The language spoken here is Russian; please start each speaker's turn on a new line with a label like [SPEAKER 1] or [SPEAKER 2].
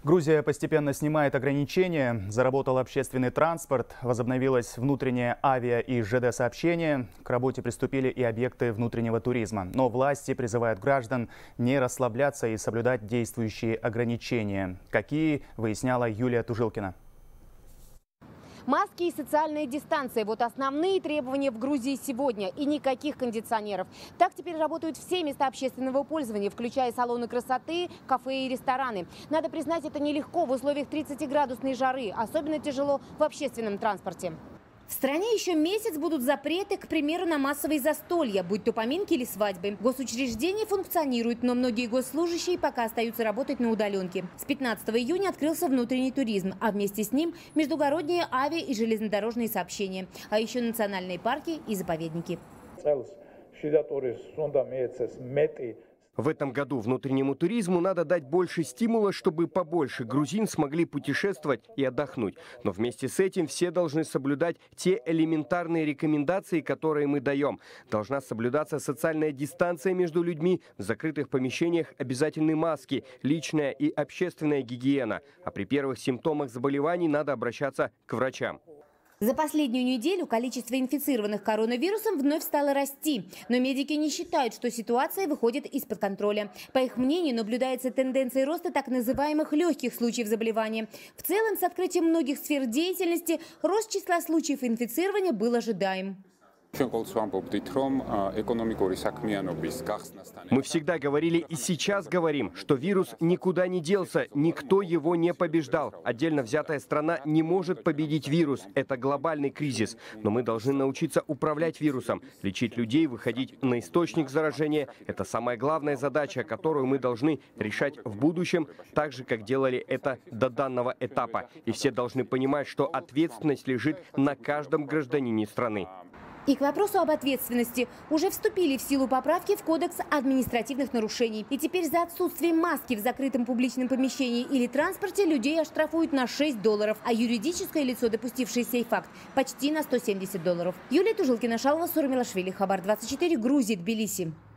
[SPEAKER 1] Грузия постепенно снимает ограничения, заработал общественный транспорт, возобновилось внутреннее авиа- и ЖД-сообщение, к работе приступили и объекты внутреннего туризма. Но власти призывают граждан не расслабляться и соблюдать действующие ограничения. Какие, выясняла Юлия Тужилкина.
[SPEAKER 2] Маски и социальная дистанция – вот основные требования в Грузии сегодня. И никаких кондиционеров. Так теперь работают все места общественного пользования, включая салоны красоты, кафе и рестораны. Надо признать, это нелегко в условиях 30-градусной жары. Особенно тяжело в общественном транспорте. В стране еще месяц будут запреты, к примеру, на массовые застолья, будь то поминки или свадьбы. Госучреждения функционируют, но многие госслужащие пока остаются работать на удаленке. С 15 июня открылся внутренний туризм, а вместе с ним междугородние авиа- и железнодорожные сообщения, а еще национальные парки и заповедники.
[SPEAKER 3] В этом году внутреннему туризму надо дать больше стимула, чтобы побольше грузин смогли путешествовать и отдохнуть. Но вместе с этим все должны соблюдать те элементарные рекомендации, которые мы даем. Должна соблюдаться социальная дистанция между людьми, в закрытых помещениях обязательны маски, личная и общественная гигиена. А при первых симптомах заболеваний надо обращаться к врачам.
[SPEAKER 2] За последнюю неделю количество инфицированных коронавирусом вновь стало расти. Но медики не считают, что ситуация выходит из-под контроля. По их мнению, наблюдается тенденция роста так называемых легких случаев заболевания. В целом, с открытием многих сфер деятельности, рост числа случаев инфицирования был ожидаем.
[SPEAKER 3] Мы всегда говорили и сейчас говорим, что вирус никуда не делся, никто его не побеждал. Отдельно взятая страна не может победить вирус. Это глобальный кризис. Но мы должны научиться управлять вирусом, лечить людей, выходить на источник заражения. Это самая главная задача, которую мы должны решать в будущем, так же, как делали это до данного этапа. И все должны понимать, что ответственность лежит на каждом гражданине страны.
[SPEAKER 2] И к вопросу об ответственности уже вступили в силу поправки в Кодекс административных нарушений. И теперь за отсутствие маски в закрытом публичном помещении или транспорте людей оштрафуют на $6, а юридическое лицо, допустившее сей факт, почти на $170. Юлия Тужилкина, Шалва Сурмилашвили, Хабар 24, Грузия, Тбилиси.